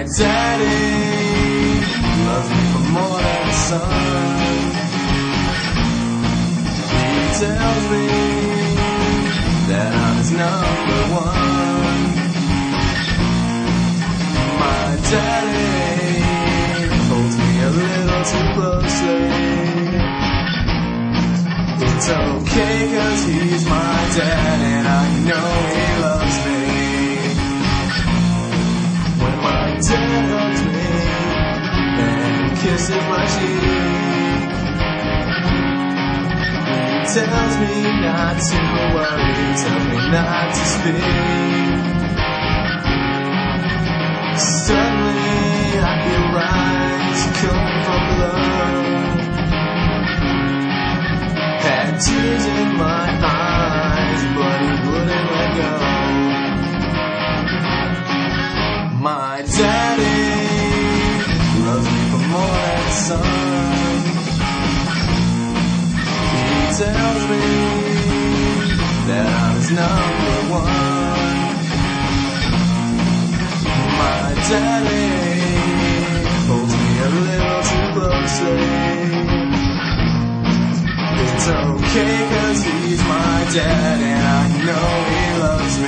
daddy loves me for more than a son. He tells me that I'm his number one. My daddy holds me a little too closely. It's okay 'cause he's my dad and I know he loves me. When my dad hugs me and kisses my cheek, he tells me not to worry, he tells me not to speak. Suddenly I feel rise coming from below. Had tears in my eyes, but he wouldn't let go. My daddy loves me for more than a son. He tells me that I'm his number one. My daddy holds me a little too closely. It's okay 'cause he's my dad and I know he loves